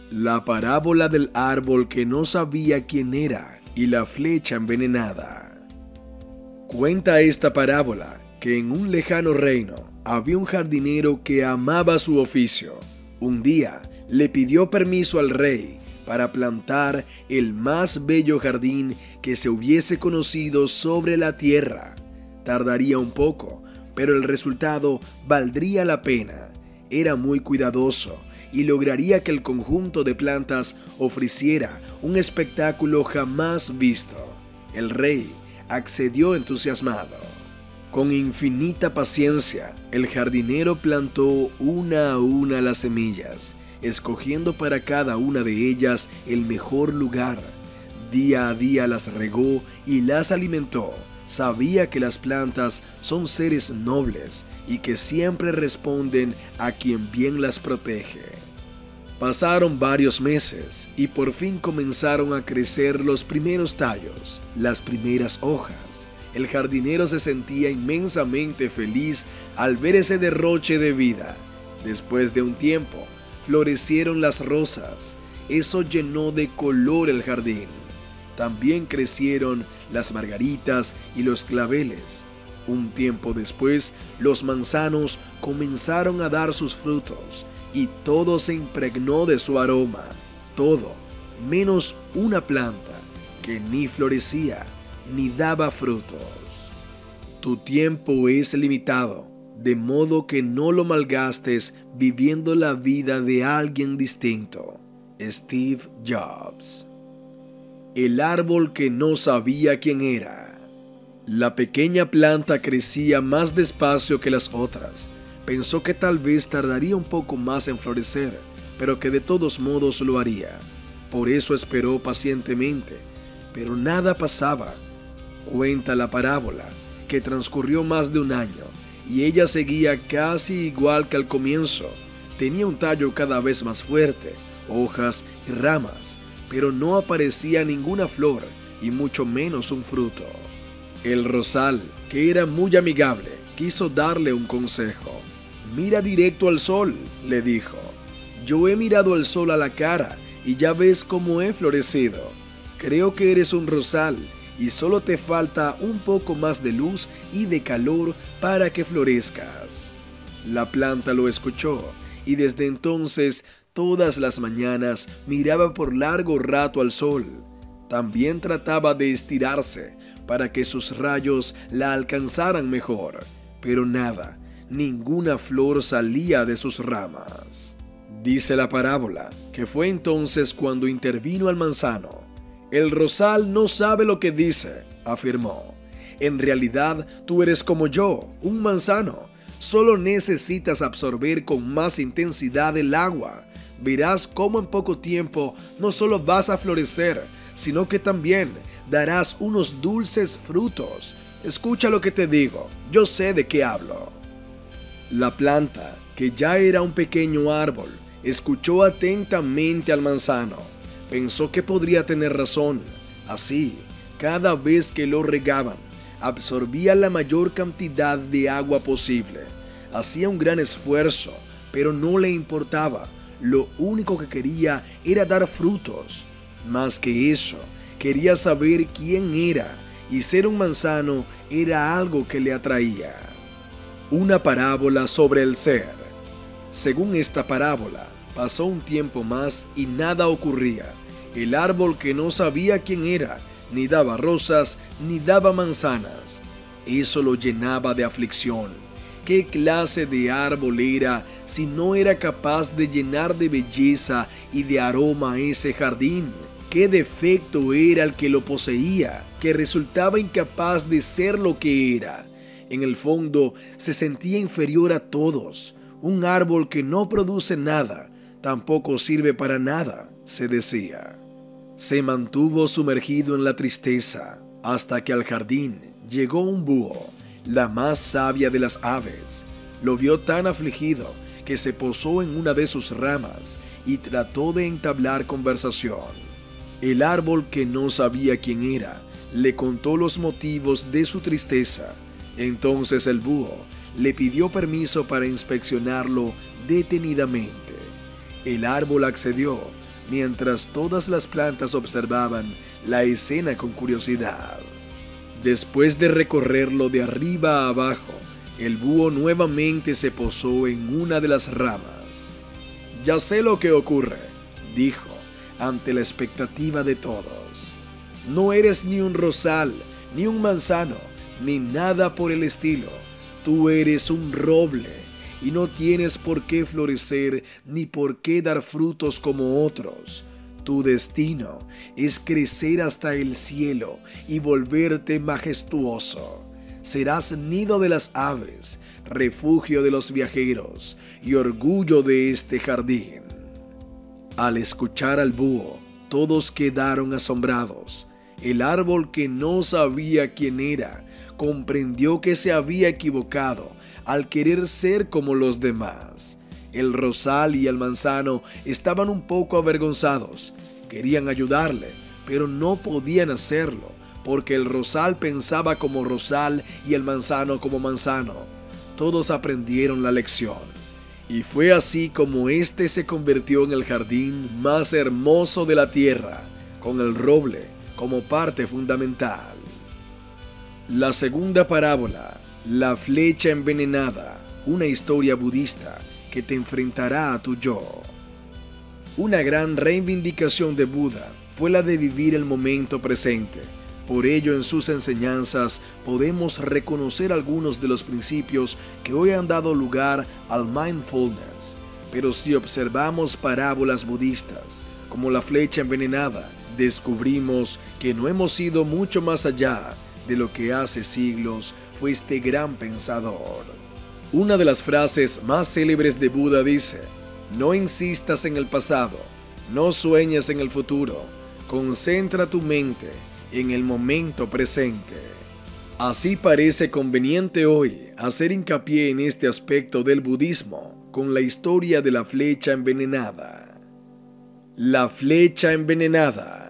La parábola del árbol que no sabía quién era y la flecha envenenada. Cuenta esta parábola que en un lejano reino había un jardinero que amaba su oficio. Un día le pidió permiso al rey para plantar el más bello jardín que se hubiese conocido sobre la tierra. Tardaría un poco, pero el resultado valdría la pena. Era muy cuidadoso y lograría que el conjunto de plantas ofreciera un espectáculo jamás visto. El rey accedió entusiasmado. Con infinita paciencia, el jardinero plantó una a una las semillas, escogiendo para cada una de ellas el mejor lugar. Día a día las regó y las alimentó. Sabía que las plantas son seres nobles y que siempre responden a quien bien las protege. Pasaron varios meses y por fin comenzaron a crecer los primeros tallos, las primeras hojas. El jardinero se sentía inmensamente feliz al ver ese derroche de vida. Después de un tiempo, florecieron las rosas. Eso llenó de color el jardín. También crecieron las margaritas y los claveles. Un tiempo después, los manzanos comenzaron a dar sus frutos y todo se impregnó de su aroma. Todo, menos una planta que ni florecía ni daba frutos. Tu tiempo es limitado, de modo que no lo malgastes viviendo la vida de alguien distinto. Steve Jobs. El árbol que no sabía quién era. La pequeña planta crecía más despacio que las otras. Pensó que tal vez tardaría un poco más en florecer, pero que de todos modos lo haría. Por eso esperó pacientemente, pero nada pasaba. Cuenta la parábola que transcurrió más de un año y ella seguía casi igual que al comienzo. Tenía un tallo cada vez más fuerte, hojas y ramas, pero no aparecía ninguna flor y mucho menos un fruto. El rosal, que era muy amigable, quiso darle un consejo. «Mira directo al sol», le dijo. «Yo he mirado al sol a la cara y ya ves cómo he florecido. Creo que eres un rosal y solo te falta un poco más de luz y de calor para que florezcas». La planta lo escuchó y desde entonces todas las mañanas miraba por largo rato al sol. También trataba de estirarse para que sus rayos la alcanzaran mejor, pero nada, ninguna flor salía de sus ramas. Dice la parábola que fue entonces cuando intervino el manzano. «El rosal no sabe lo que dice», afirmó. «En realidad tú eres como yo, un manzano. Solo necesitas absorber con más intensidad el agua. Verás cómo en poco tiempo no solo vas a florecer, sino que también darás unos dulces frutos. Escucha lo que te digo, yo sé de qué hablo». La planta, que ya era un pequeño árbol, escuchó atentamente al manzano. Pensó que podría tener razón. Así, cada vez que lo regaban, absorbía la mayor cantidad de agua posible. Hacía un gran esfuerzo, pero no le importaba. Lo único que quería era dar frutos. Más que eso, quería saber quién era, y ser un manzano era algo que le atraía. Una parábola sobre el ser. Según esta parábola, pasó un tiempo más y nada ocurría. El árbol que no sabía quién era, ni daba rosas, ni daba manzanas. Eso lo llenaba de aflicción. ¿Qué clase de árbol era si no era capaz de llenar de belleza y de aroma ese jardín? ¿Qué defecto era el que lo poseía, que resultaba incapaz de ser lo que era? En el fondo, se sentía inferior a todos. Un árbol que no produce nada, tampoco sirve para nada, se decía. Se mantuvo sumergido en la tristeza hasta que al jardín llegó un búho, la más sabia de las aves. Lo vio tan afligido que se posó en una de sus ramas y trató de entablar conversación. El árbol, que no sabía quién era, le contó los motivos de su tristeza. Entonces el búho le pidió permiso para inspeccionarlo detenidamente. El árbol accedió, mientras todas las plantas observaban la escena con curiosidad. Después de recorrerlo de arriba a abajo, el búho nuevamente se posó en una de las ramas. «Ya sé lo que ocurre», dijo, ante la expectativa de todos. «No eres ni un rosal, ni un manzano, ni nada por el estilo. Tú eres un roble y no tienes por qué florecer ni por qué dar frutos como otros. Tu destino es crecer hasta el cielo y volverte majestuoso. Serás nido de las aves, refugio de los viajeros y orgullo de este jardín». Al escuchar al búho, todos quedaron asombrados. El árbol, que no sabía quién era, comprendió que se había equivocado al querer ser como los demás. El rosal y el manzano estaban un poco avergonzados. Querían ayudarle, pero no podían hacerlo, porque el rosal pensaba como rosal y el manzano como manzano. Todos aprendieron la lección. Y fue así como este se convirtió en el jardín más hermoso de la tierra, con el roble como parte fundamental. La segunda parábola, la flecha envenenada, una historia budista que te enfrentará a tu yo. Una gran reivindicación de Buda fue la de vivir el momento presente. Por ello, en sus enseñanzas podemos reconocer algunos de los principios que hoy han dado lugar al mindfulness. Pero si observamos parábolas budistas, como la flecha envenenada, descubrimos que no hemos ido mucho más allá de lo que hace siglos fue este gran pensador. Una de las frases más célebres de Buda dice: «No insistas en el pasado, no sueñes en el futuro, concentra tu mente en el momento presente». Así parece conveniente hoy hacer hincapié en este aspecto del budismo con la historia de la flecha envenenada. La flecha envenenada.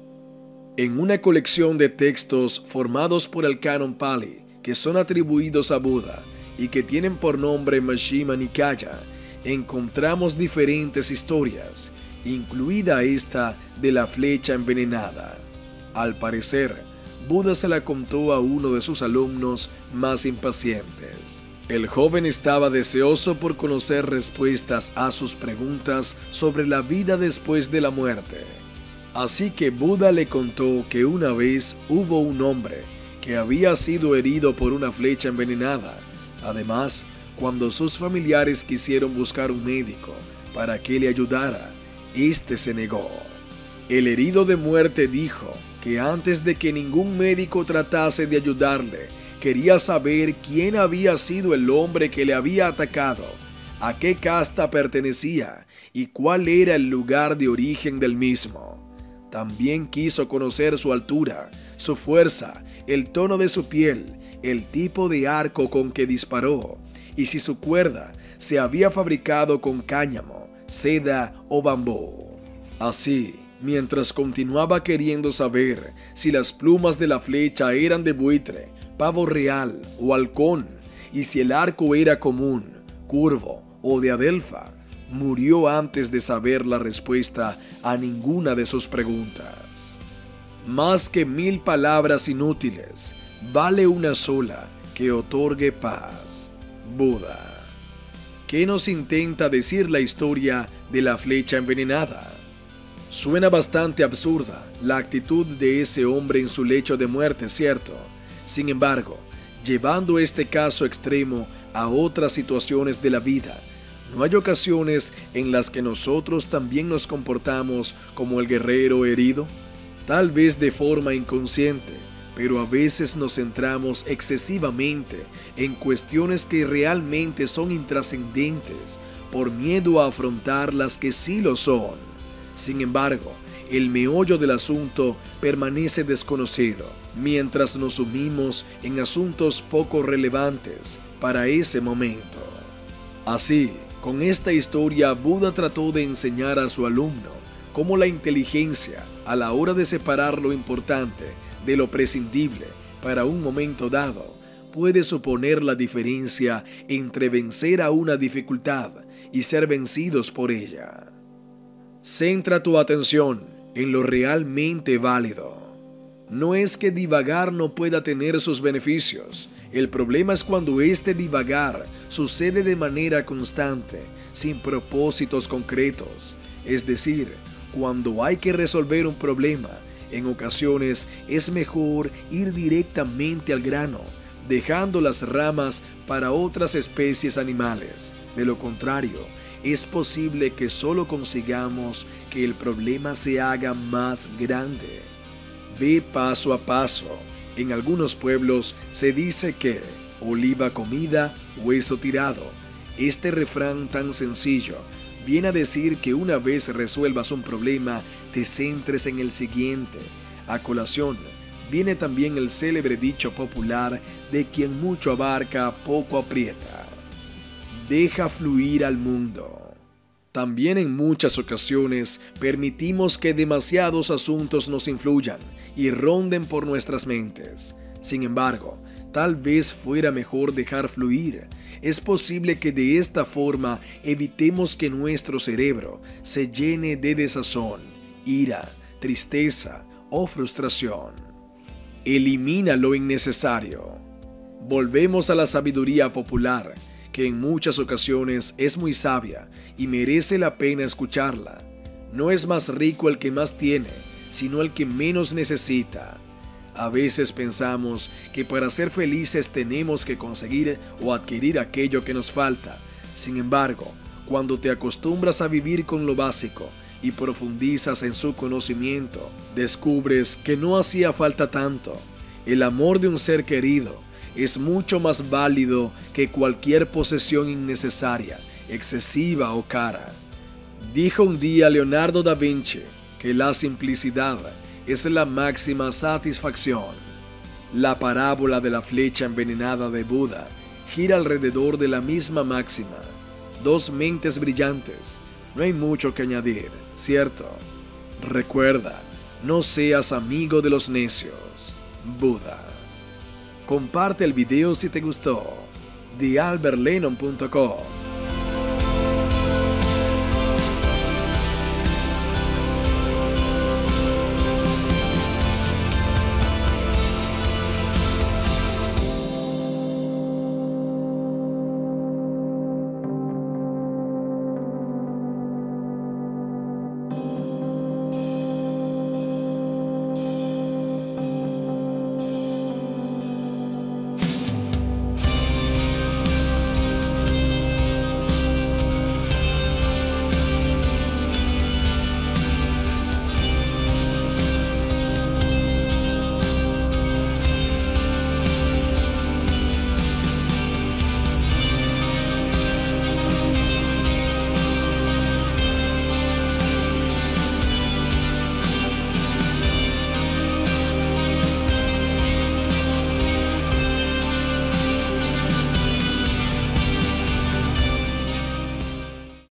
En una colección de textos formados por el Canon Pali, que son atribuidos a Buda y que tienen por nombre Majjhima Nikaya, encontramos diferentes historias, incluida esta de la flecha envenenada. Al parecer, Buda se la contó a uno de sus alumnos más impacientes. El joven estaba deseoso por conocer respuestas a sus preguntas sobre la vida después de la muerte. Así que Buda le contó que una vez hubo un hombre que había sido herido por una flecha envenenada. Además, cuando sus familiares quisieron buscar un médico para que le ayudara, este se negó. El herido de muerte dijo que antes de que ningún médico tratase de ayudarle, quería saber quién había sido el hombre que le había atacado, a qué casta pertenecía y cuál era el lugar de origen del mismo. También quiso conocer su altura, su fuerza, el tono de su piel, el tipo de arco con que disparó y si su cuerda se había fabricado con cáñamo, seda o bambú. Así, mientras continuaba queriendo saber si las plumas de la flecha eran de buitre, pavo real o halcón, y si el arco era común, curvo o de adelfa, murió antes de saber la respuesta a ninguna de sus preguntas. Más que 1000 palabras inútiles, vale una sola que otorgue paz. Buda. ¿Qué nos intenta decir la historia de la flecha envenenada? Suena bastante absurda la actitud de ese hombre en su lecho de muerte, ¿cierto? Sin embargo, llevando este caso extremo a otras situaciones de la vida, ¿no hay ocasiones en las que nosotros también nos comportamos como el guerrero herido? Tal vez de forma inconsciente, pero a veces nos centramos excesivamente en cuestiones que realmente son intrascendentes por miedo a afrontar las que sí lo son. Sin embargo, el meollo del asunto permanece desconocido, mientras nos sumimos en asuntos poco relevantes para ese momento. Así, con esta historia, Buda trató de enseñar a su alumno cómo la inteligencia, a la hora de separar lo importante de lo prescindible para un momento dado, puede suponer la diferencia entre vencer a una dificultad y ser vencidos por ella. Centra tu atención en lo realmente válido. No es que divagar no pueda tener sus beneficios. El problema es cuando este divagar sucede de manera constante, sin propósitos concretos. Es decir, cuando hay que resolver un problema, en ocasiones es mejor ir directamente al grano, dejando las ramas para otras especies animales. De lo contrario, es posible que solo consigamos que el problema se haga más grande. Ve paso a paso. En algunos pueblos se dice que oliva comida, hueso tirado. Este refrán tan sencillo viene a decir que una vez resuelvas un problema, te centres en el siguiente. A colación viene también el célebre dicho popular de quien mucho abarca, poco aprieta. Deja fluir al mundo. También en muchas ocasiones permitimos que demasiados asuntos nos influyan y ronden por nuestras mentes. Sin embargo, tal vez fuera mejor dejar fluir. Es posible que de esta forma evitemos que nuestro cerebro se llene de desazón, ira, tristeza o frustración. Elimina lo innecesario. Volvemos a la sabiduría popular, que en muchas ocasiones es muy sabia y merece la pena escucharla. No es más rico el que más tiene, sino el que menos necesita. A veces pensamos que para ser felices tenemos que conseguir o adquirir aquello que nos falta. Sin embargo, cuando te acostumbras a vivir con lo básico y profundizas en su conocimiento, descubres que no hacía falta tanto. El amor de un ser querido es mucho más válido que cualquier posesión innecesaria, excesiva o cara. Dijo un día Leonardo da Vinci que la simplicidad es la máxima satisfacción. La parábola de la flecha envenenada de Buda gira alrededor de la misma máxima. Dos mentes brillantes, no hay mucho que añadir, ¿cierto? Recuerda, no seas amigo de los necios. Buda. Comparte el video si te gustó. TheAlbertLennon.com